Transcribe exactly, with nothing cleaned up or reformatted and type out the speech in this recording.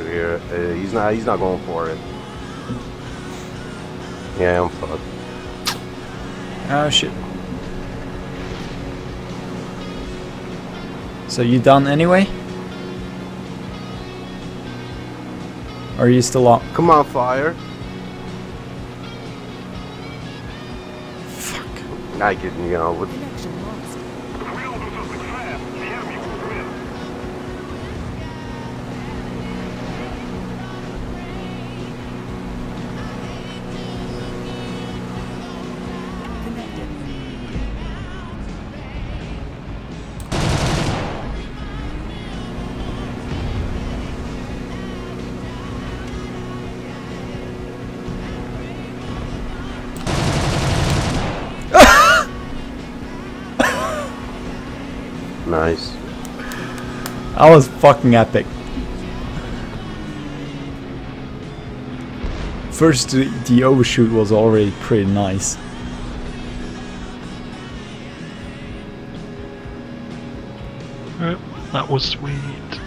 overshoot here. Uh, he's not. He's not going for it. Yeah, I'm fucked. Oh shit. So you done anyway? Or are you still up? Come on, fire. Fuck. I could, you know, with nice. That was fucking epic. First, the, the overshoot was already pretty nice. Oh, that was sweet.